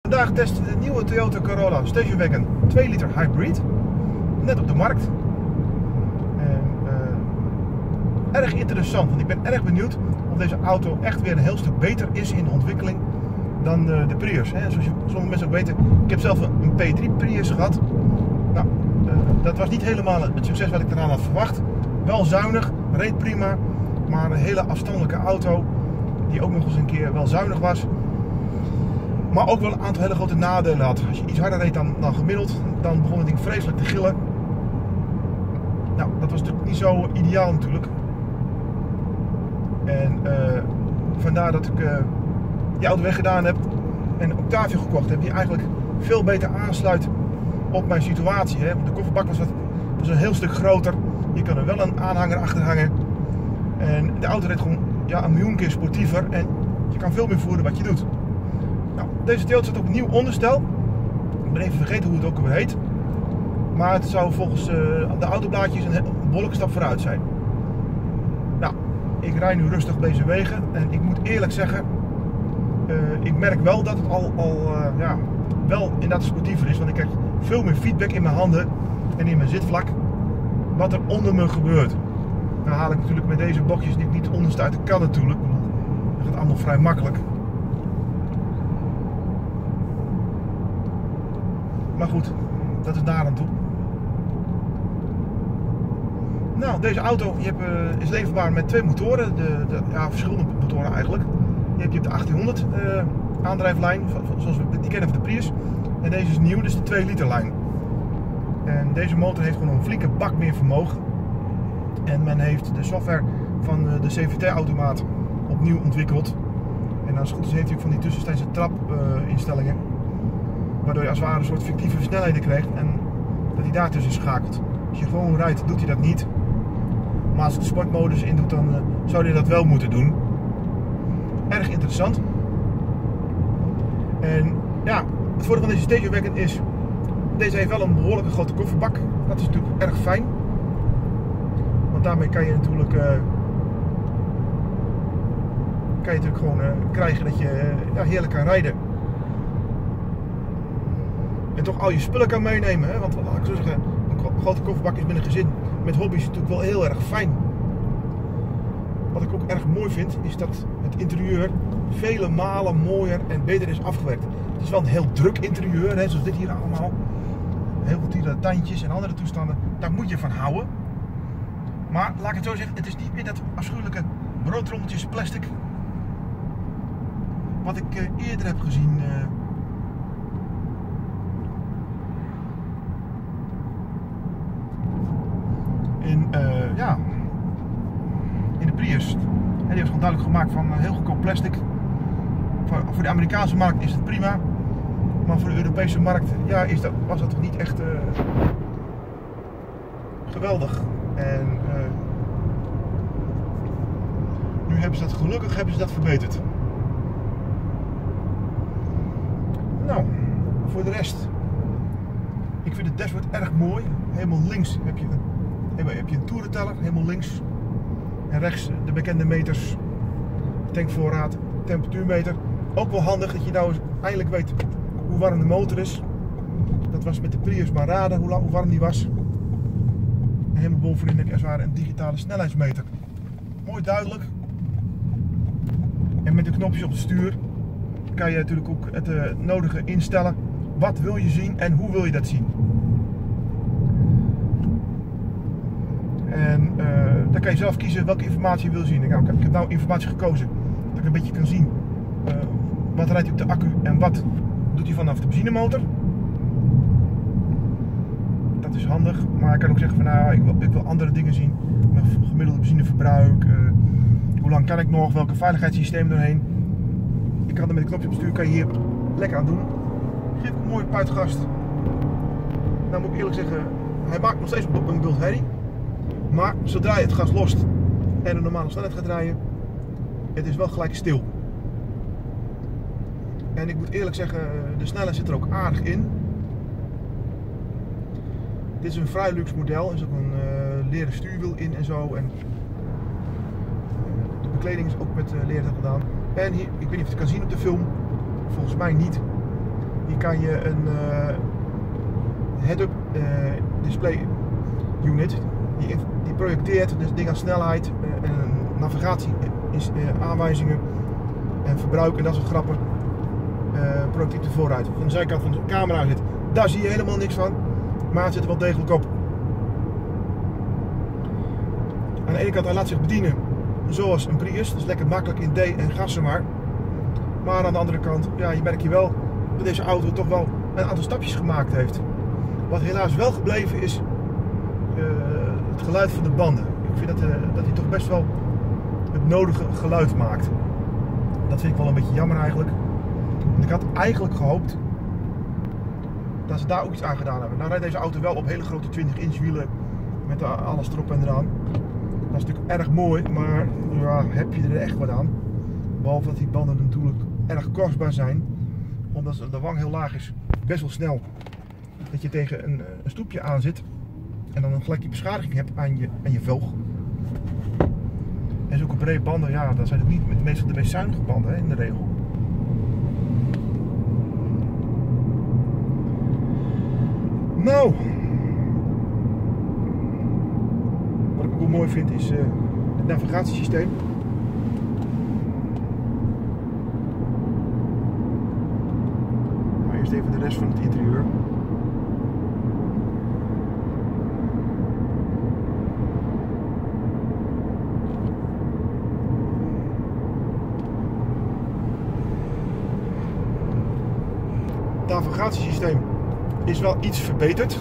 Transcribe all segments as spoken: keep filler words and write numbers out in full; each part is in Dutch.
Vandaag testen we de nieuwe Toyota Corolla Station Wagon twee liter Hybrid. Net op de markt. En, uh, erg interessant, want ik ben erg benieuwd of deze auto echt weer een heel stuk beter is in de ontwikkeling dan de, de Prius. Hè. Zoals je, sommige mensen ook weten, ik heb zelf een P drie Prius gehad. Nou, uh, dat was niet helemaal het succes wat ik eraan had verwacht. Wel zuinig, reed prima, maar een hele afstandelijke auto die ook nog eens een keer wel zuinig was. Maar ook wel een aantal hele grote nadelen had. Als je iets harder reed dan, dan gemiddeld, dan begon het ding vreselijk te gillen. Nou, dat was natuurlijk niet zo ideaal natuurlijk. En uh, vandaar dat ik uh, die auto weggedaan heb en een Octavia gekocht heb, die eigenlijk veel beter aansluit op mijn situatie. Hè? De kofferbak was, wat, was een heel stuk groter. Je kan er wel een aanhanger achter hangen. En de auto reed gewoon ja, een miljoen keer sportiever en je kan veel meer voeren wat je doet. Nou, deze Toyota staat op een nieuw onderstel. Ik ben even vergeten hoe het ook alweer heet. Maar het zou volgens uh, de autoblaadjes een, een behoorlijke stap vooruit zijn. Nou, ik rijd nu rustig op deze wegen en ik moet eerlijk zeggen, uh, ik merk wel dat het al, al uh, ja, wel inderdaad sportiever is. Want ik krijg veel meer feedback in mijn handen en in mijn zitvlak wat er onder me gebeurt. Dan haal ik natuurlijk met deze bochtjes niet, niet onderste uit de kan natuurlijk. Dat gaat allemaal vrij makkelijk. Maar goed, dat is daar aan toe. Nou, deze auto je hebt, uh, is leverbaar met twee motoren. De, de, ja, verschillende motoren eigenlijk. Je hebt, je hebt de achttienhonderd uh, aandrijflijn, zoals we die kennen van de Prius. En deze is nieuw, dus de twee liter lijn. En deze motor heeft gewoon een flinke bak meer vermogen. En men heeft de software van de C V T-automaat opnieuw ontwikkeld. En als het goed is heeft hij ook van die tussentijdse trapinstellingen. Uh, waardoor je als het ware een soort fictieve snelheden krijgt en dat hij daartussen schakelt. Als je gewoon rijdt, doet hij dat niet. Maar als het de sportmodus in doet, dan uh, zou hij dat wel moeten doen. Erg interessant. En ja, het voordeel van deze Station Wagon is, deze heeft wel een behoorlijke grote kofferbak. Dat is natuurlijk erg fijn. Want daarmee kan je natuurlijk, uh, kan je natuurlijk gewoon uh, krijgen dat je uh, ja, heerlijk kan rijden. En toch al je spullen kan meenemen. Hè? Want laat ik zo zeggen, een grote kofferbak is met een gezin met hobby's natuurlijk wel heel erg fijn. Wat ik ook erg mooi vind, is dat het interieur vele malen mooier en beter is afgewerkt. Het is wel een heel druk interieur, hè? Zoals dit hier allemaal. Heel veel tandjes en andere toestanden. Daar moet je van houden. Maar laat ik het zo zeggen, het is niet meer dat afschuwelijke broodrommeltjes plastic wat ik uh, eerder heb gezien. Uh, in, uh, ja, in de Prius. En die was gewoon duidelijk gemaakt van uh, heel goedkoop plastic. Voor, voor de Amerikaanse markt is het prima. Maar voor de Europese markt ja, is dat, was dat toch niet echt uh, geweldig. En uh, nu hebben ze dat gelukkig hebben ze dat verbeterd. Nou, voor de rest. Ik vind het dashboard erg mooi. Helemaal links heb je een, heb je een toerenteller, helemaal links. En rechts de bekende meters. Tankvoorraad, temperatuurmeter. Ook wel handig dat je nou eens eindelijk weet hoe warm de motor is. Dat was met de Prius maar raden hoe, hoe warm die was. En helemaal bovenin heb je als het ware een digitale snelheidsmeter. Mooi duidelijk. En met de knopjes op het stuur kan je natuurlijk ook het uh, nodige instellen. Wat wil je zien en hoe wil je dat zien? En uh, dan kan je zelf kiezen welke informatie je wil zien. Ik heb nou informatie gekozen dat ik een beetje kan zien uh, wat rijdt hij op de accu en wat doet hij vanaf de benzinemotor. Dat is handig, maar ik kan ook zeggen van nou, ik wil, ik wil andere dingen zien. Mijn gemiddelde benzineverbruik, uh, hoe lang kan ik nog, welke veiligheidssysteem doorheen. Ik kan er met een knopje op het stuur, kan je hier lekker aan doen. Geef een mooie puitgast. Nou moet ik eerlijk zeggen, hij maakt nog steeds een bult herrie. Maar zodra je het gas lost en een normale snelheid gaat rijden, het is wel gelijk stil. En ik moet eerlijk zeggen, de snelheid zit er ook aardig in. Dit is een vrij luxe model, er is ook een uh, leren stuurwiel in en zo. En de bekleding is ook met uh, leer gedaan. En hier, ik weet niet of je het kan zien op de film, volgens mij niet. Hier kan je een uh, head-up uh, display unit, die, die projecteert dus dingen als snelheid, uh, en navigatie, is, uh, aanwijzingen en verbruik en dat soort grappen. Uh, projectief de vooruit. Van de zijkant van de camera zit, daar zie je helemaal niks van, maar het zit er wel degelijk op. Aan de ene kant, hij laat zich bedienen zoals een Prius, dus lekker makkelijk in D en gassen maar. Maar aan de andere kant, ja, je merkt je wel dat deze auto toch wel een aantal stapjes gemaakt heeft. Wat helaas wel gebleven is, uh, het geluid van de banden. Ik vind dat, uh, dat hij toch best wel het nodige geluid maakt. Dat vind ik wel een beetje jammer eigenlijk. Want ik had eigenlijk gehoopt dat ze daar ook iets aan gedaan hebben. Nou rijdt deze auto wel op hele grote twintig inch wielen met alles erop en eraan. Dat is natuurlijk erg mooi, maar ja, heb je er echt wat aan? Behalve dat die banden natuurlijk erg kostbaar zijn, omdat de wang heel laag is, best wel snel dat je tegen een, een stoepje aan zit en dan gelijk die beschadiging hebt aan je, aan je velg. En zulke brede banden, ja, dat zijn het niet meestal de meest zuinige banden, hè, in de regel. Nou, wat ik ook wel mooi vind is uh, het navigatiesysteem. Maar eerst even de rest van het interieur. Het navigatiesysteem is wel iets verbeterd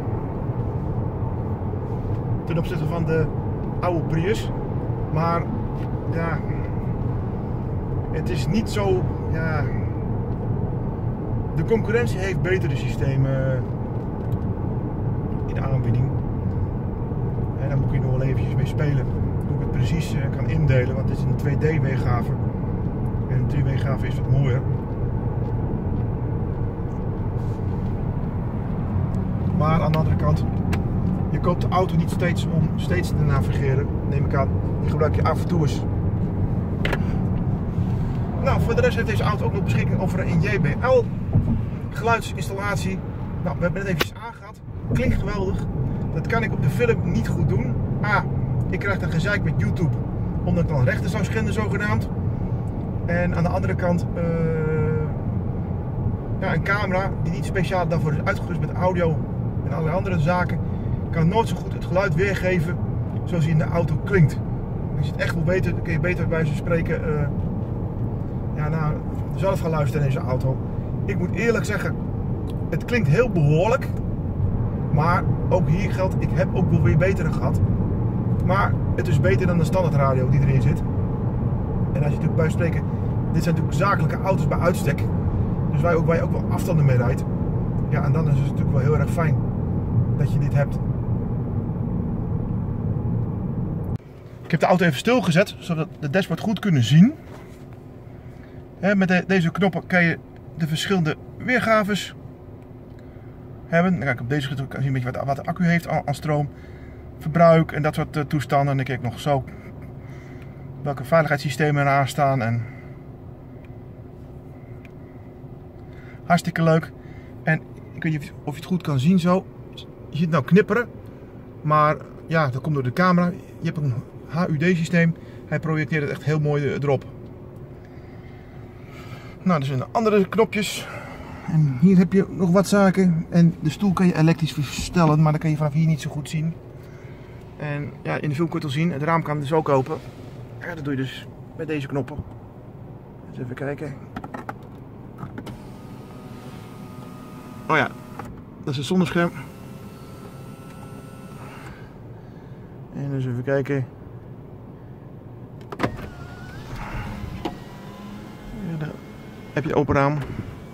ten opzichte van de oude Prius, maar ja, het is niet zo, ja, de concurrentie heeft betere systemen in de aanbieding en daar moet je nog wel eventjes mee spelen hoe ik het precies kan indelen, want het is een twee D weergave en een drie weergave is wat mooier. Maar aan de andere kant, je koopt de auto niet steeds om steeds te navigeren, neem ik aan. Die gebruik je af en toe eens. Nou, voor de rest heeft deze auto ook nog beschikking over een J B L geluidsinstallatie. Nou, we hebben het even aangehad. Klinkt geweldig. Dat kan ik op de film niet goed doen. A, ik krijg dan gezeik met YouTube, omdat ik dan rechten zou schenden zogenaamd. En aan de andere kant, uh, ja, een camera die niet speciaal daarvoor is uitgerust met audio en allerlei andere zaken, kan nooit zo goed het geluid weergeven zoals hij in de auto klinkt. Als je het echt wil weten, dan kun je beter bij ze spreken uh, ja, nou, zelf gaan luisteren in deze auto. Ik moet eerlijk zeggen, het klinkt heel behoorlijk, maar ook hier geldt, ik heb ook wel weer betere gehad. Maar het is beter dan de standaard radio die erin zit. En als je natuurlijk bij spreken, dit zijn natuurlijk zakelijke auto's bij uitstek, dus waar je ook, waar je ook wel afstanden mee rijdt. Ja, en dan is het natuurlijk wel heel erg fijn dat je dit hebt. Ik heb de auto even stilgezet, zodat de dashboard goed kunnen zien. He, met de, deze knoppen kan je de verschillende weergaves hebben. Dan kan ik op deze kan zien een beetje wat, wat de accu heeft aan, aan stroom, verbruik en dat soort uh, toestanden. En dan kijk ik nog zo welke veiligheidssystemen eraan staan. En hartstikke leuk. En ik weet niet of je het goed kan zien zo. Je ziet het nou knipperen, maar ja, dat komt door de camera. Je hebt een H U D systeem. Hij projecteert het echt heel mooi erop. Nou, er zijn andere knopjes. En hier heb je nog wat zaken. En de stoel kan je elektrisch verstellen, maar dat kan je vanaf hier niet zo goed zien. En ja, in de film kun je het al zien. Het raam kan dus ook open. Ja, dat doe je dus met deze knoppen. Eens even kijken. Oh ja, dat is het zonnescherm. En dus even kijken. Ja, daar heb je open raam.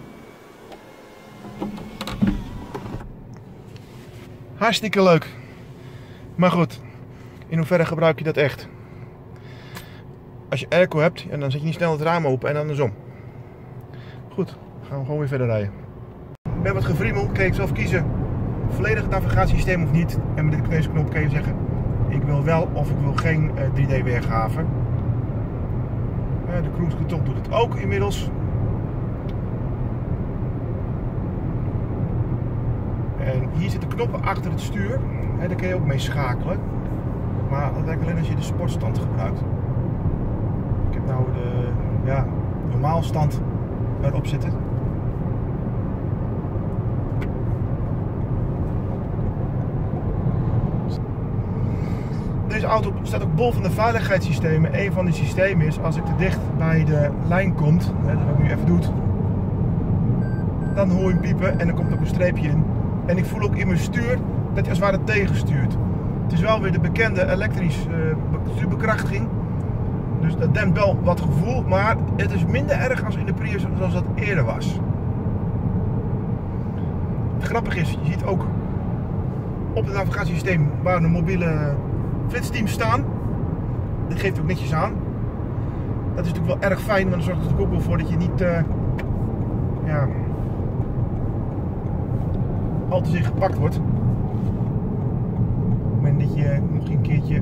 Hartstikke leuk. Maar goed, in hoeverre gebruik je dat echt? Als je airco hebt, en dan zet je niet snel het raam open en andersom. Goed, gaan we gewoon weer verder rijden. Met wat gevriemel kan je zelf kiezen volledig navigatiesysteem of niet. En met deze knop kan je zeggen, ik wil wel of ik wil geen uh, drie D weergave. Uh, de cruise control doet het ook inmiddels. En hier zitten knoppen achter het stuur. Hè, daar kun je ook mee schakelen. Maar dat werkt alleen als je de sportstand gebruikt. Ik heb nou de ja, normaalstand erop zitten. Deze auto staat ook bol van de veiligheidssystemen. Een van die systemen is als ik te dicht bij de lijn kom, hè, dat wat ik nu even doe, dan hoor je hem piepen en dan komt er ook een streepje in. En ik voel ook in mijn stuur dat hij als het ware tegenstuurt. Het is wel weer de bekende elektrische uh, stuurbekrachtiging. Dus dat dempt wel wat gevoel, maar het is minder erg als in de Prius zoals dat eerder was. Het grappige is, je ziet ook op het navigatiesysteem waar de mobiele flitsteams staan. Dat geeft ook netjes aan. Dat is natuurlijk wel erg fijn, want dan zorgt het er ook wel voor dat je niet uh, ja, al te zeer gepakt wordt. Op het moment dat je nog een keertje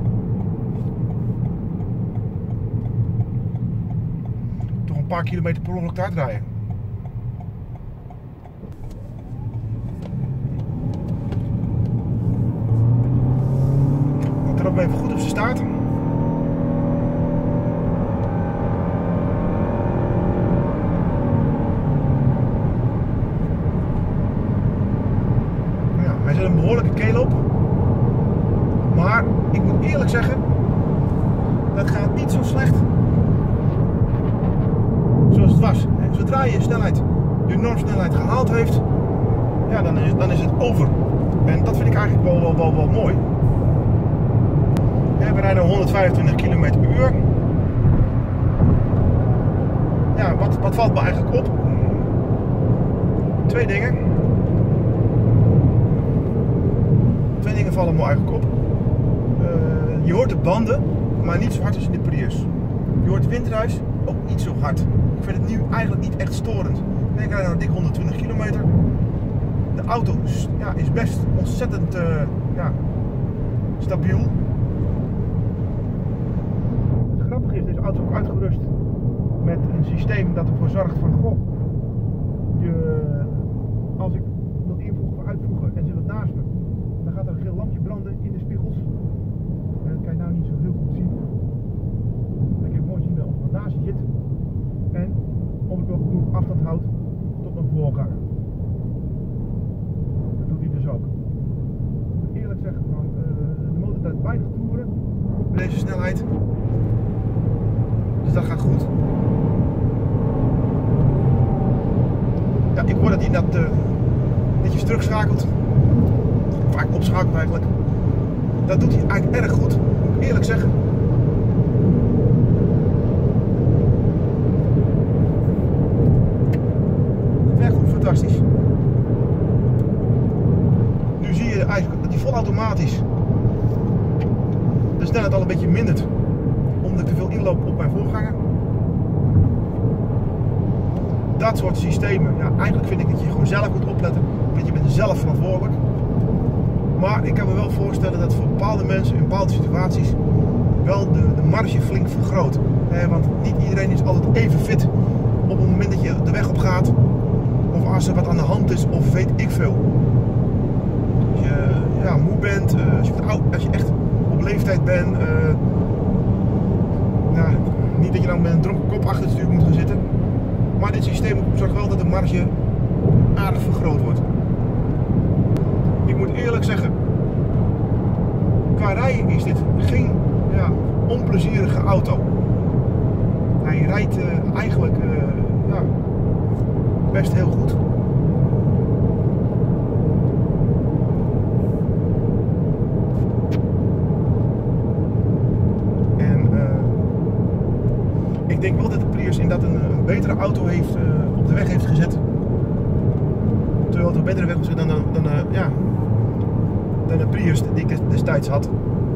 toch een paar kilometer per ongeluk te hard rijden. Ik trap hem even goed op zijn staart. Hij zet een behoorlijke keel op, maar ik moet eerlijk zeggen, dat gaat niet zo slecht zoals het was. Zodra je snelheid, je normsnelheid gehaald heeft, ja, dan, is, dan is het over. En dat vind ik eigenlijk wel, wel, wel, wel mooi. Ja, we rijden honderdvijfentwintig kilometer per uur. Ja, wat, wat valt me eigenlijk op? Twee dingen. Twee dingen vallen me eigenlijk op. Uh, je hoort de banden, maar niet zo hard als in de Prius. Je hoort het windruis ook niet zo hard. Ik vind het nu eigenlijk niet echt storend. Ik rijd nou dik honderdtwintig kilometer. De auto is, ja, is best ontzettend uh, ja, stabiel. Het grappige is, deze auto is ook uitgerust met een systeem dat ervoor zorgt van, goh, je, als ik wil invoegen of uitvoegen en zit het naast me, dan gaat er een geel lampje branden in de spiegels. En dat kan je nou niet zo heel goed zien. Dan kan je mooi zien of er wat naast je zit. En of ik wel genoeg afstand houd tot mijn voorganger. Dat doet hij dus ook. Ik moet eerlijk zeggen, van, uh, de motor draait weinig toeren bij deze snelheid. Dus dat gaat goed. Ja, ik hoor dat hij dat uh, netjes terugschakelt. Vaak opschakelt eigenlijk. Dat doet hij eigenlijk erg goed, moet ik eerlijk zeggen. Het werkt goed, fantastisch. Nu zie je eigenlijk dat hij volautomatisch de snelheid al een beetje mindert, omdat ik te veel inloop op mijn voorganger. Dat soort systemen, ja, eigenlijk vind ik dat je gewoon zelf moet opletten, want je bent zelf verantwoordelijk. Maar ik kan me wel voorstellen dat voor bepaalde mensen in bepaalde situaties wel de, de marge flink vergroot. Eh, want niet iedereen is altijd even fit op het moment dat je de weg op gaat. Of als er wat aan de hand is of weet ik veel. Als je ja, moe bent, uh, als, je oud, als je echt op leeftijd bent. Uh, nou, niet dat je dan met een dronken kop achter het stuur moet gaan zitten. Maar dit systeem zorgt wel dat de marge aardig vergroot wordt. Ik moet eerlijk zeggen, qua rijden is dit geen ja, onplezierige auto. Hij rijdt uh, eigenlijk uh, ja, best heel goed. En uh, ik denk wel dat de Prius in dat een, een betere auto heeft, uh, op de weg heeft gezet. Terwijl het een betere weg was dan, dan, dan, uh, ja, dan de Prius die ik destijds had.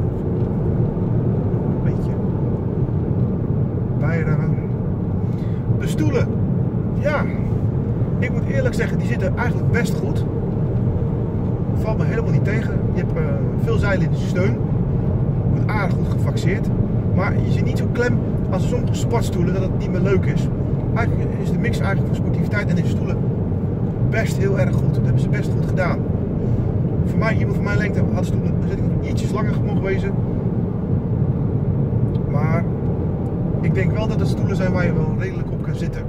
Een beetje bijremmen. De stoelen, ja, ik moet eerlijk zeggen, die zitten eigenlijk best goed. Valt me helemaal niet tegen. Je hebt uh, veel zijliggende steun. Wordt aardig goed gefaxeerd. Maar je zit niet zo klem als sommige sportstoelen dat het niet meer leuk is. Eigenlijk is de mix eigenlijk voor sportiviteit en deze stoelen best heel erg goed. Dat hebben ze best goed gedaan. voor mij, iemand van mijn lengte, had ze toen ietsjes langer mogen wezen. Maar ik denk wel dat het stoelen zijn waar je wel redelijk op kan zitten.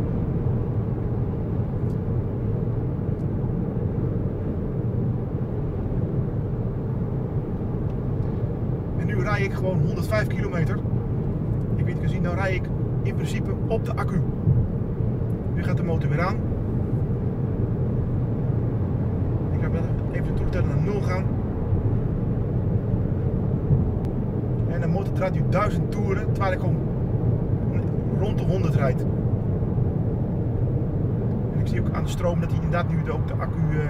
En nu rij ik gewoon honderdvijf kilometer. Ik weet niet, zien, nou rij ik in principe op de accu. Nu gaat de motor weer aan. Ik ga even de toerteller naar nul gaan. En de motor draait nu duizend toeren, terwijl ik gewoon rond de honderd rijd. En ik zie ook aan de stroom dat hij inderdaad nu ook de accu... Uh...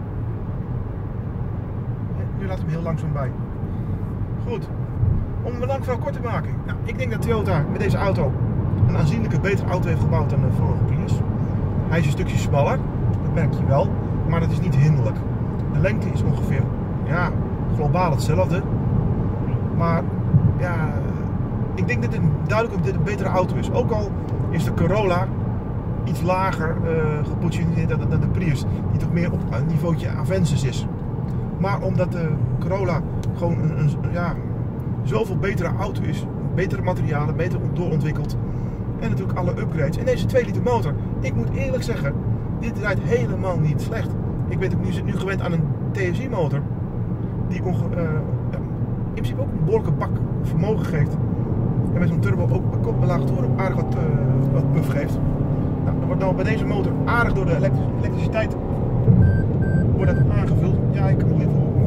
Nu laat hem heel langzaam bij. Goed. Om een lang verhaal kort te maken. Nou, ik denk dat Toyota met deze auto een aanzienlijke betere auto heeft gebouwd dan de vorige Prius. Hij is een stukje smaller, dat merk je wel, maar dat is niet hinderlijk. De lengte is ongeveer, ja, globaal hetzelfde. Maar ja, ik denk dat dit duidelijk dat dit een betere auto is. Ook al is de Corolla iets lager uh, gepositioneerd dan, dan de Prius, die toch meer op een niveautje Avensis is. Maar omdat de Corolla gewoon een, een ja, zoveel betere auto is, betere materialen, beter doorontwikkeld en natuurlijk alle upgrades. En deze twee liter motor, ik moet eerlijk zeggen, dit rijdt helemaal niet slecht. Ik ben nu, nu gewend aan een T S I motor die onge, uh, ja, in principe ook een behoorlijke bak vermogen geeft. En met zo'n turbo ook bij kop en lage toeren aardig wat, uh, wat puff geeft. Nou, dan wordt nou bij deze motor aardig door de elektric elektriciteit wordt dat aangevuld. Ja, ik kan het even horen.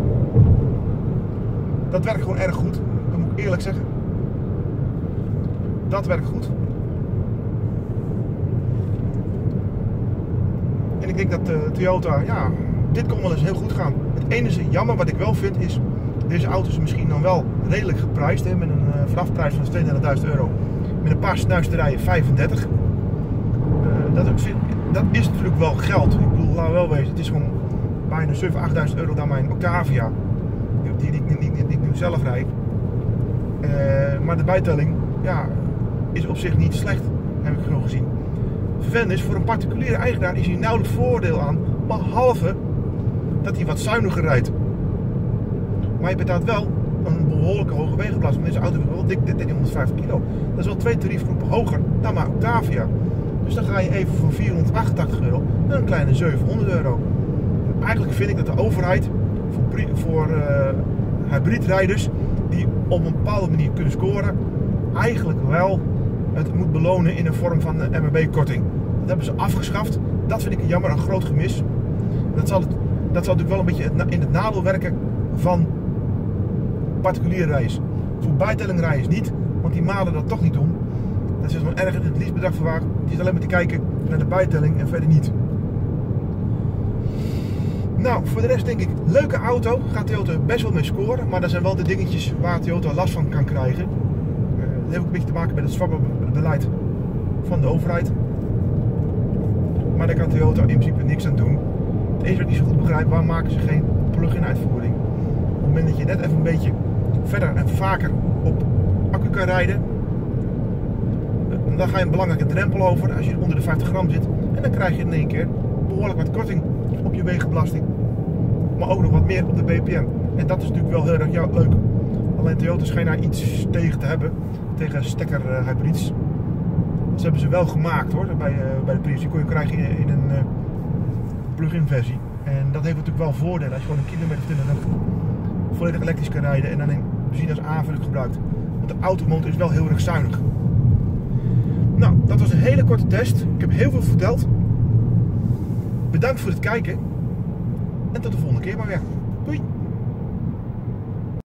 Dat werkt gewoon erg goed, dat moet ik eerlijk zeggen. Dat werkt goed. En ik denk dat uh, Toyota, ja, dit kon wel eens heel goed gaan. Het enige jammer wat ik wel vind is, deze auto is misschien dan wel redelijk geprijsd, hè, met een uh, vanafprijs van tweeëndertigduizend euro. Met een paar snuisterijen vijfendertig. Uh, dat, dat is natuurlijk wel geld. Ik bedoel, laten we wel wezen, het is gewoon bijna zevenduizend, achtduizend euro dan mijn Octavia. Die, die, die, die, die, die ik nu zelf rijd. Uh, maar de bijtelling, ja, is op zich niet slecht, heb ik zo gezien. Vervelend is, voor een particuliere eigenaar is hier nauwelijks voordeel aan, behalve dat hij wat zuiniger rijdt. Maar je betaalt wel een behoorlijke hoge wegenbelasting. Deze auto is wel dik driehonderdvijftig kilo. Dat is wel twee tariefgroepen hoger dan mijn Octavia. Dus dan ga je even voor vierhonderdachtentachtig euro naar een kleine zevenhonderd euro. En eigenlijk vind ik dat de overheid voor, voor uh, hybridrijders die op een bepaalde manier kunnen scoren, eigenlijk wel het moet belonen in een vorm van een M R B-korting. Dat hebben ze afgeschaft. Dat vind ik jammer, een groot gemis. Dat zal, het, dat zal natuurlijk wel een beetje in het nadeel werken van particuliere reis. Voor bijtellingrijders niet, want die malen dat toch niet om. Dat is gewoon erg in het leasebedrag verwaard. Die is alleen maar te kijken naar de bijtelling en verder niet. Nou, voor de rest denk ik, leuke auto. Gaat Toyota best wel mee scoren. Maar dat zijn wel de dingetjes waar Toyota last van kan krijgen. Uh, dat heeft ook een beetje te maken met het zwakke beleid van de overheid. Maar daar kan Toyota in principe niks aan doen. Het enige wat ik niet zo goed begrijp, waarom maken ze geen plug-in uitvoering? Op het moment dat je net even een beetje verder en vaker op accu kan rijden, dan ga je een belangrijke drempel over als je onder de vijftig gram zit. En dan krijg je in één keer behoorlijk wat korting op je wegenbelasting. Maar ook nog wat meer op de B P M. En dat is natuurlijk wel heel erg ja, leuk. Alleen Toyota schijnt daar iets tegen te hebben. Tegen stekker uh, hybrids. Dat hebben ze wel gemaakt hoor. Bij, uh, bij de Prius. Die kon je krijgen in, in een uh, plug-in versie. En dat heeft natuurlijk wel voordelen. Als je gewoon een kilometer of twintig volledig elektrisch kan rijden. En dan in benzine als aanvulling gebruikt. Want de automotor is wel heel erg zuinig. Nou, dat was een hele korte test. Ik heb heel veel verteld. Bedankt voor het kijken. En tot de volgende keer maar weer. Doei!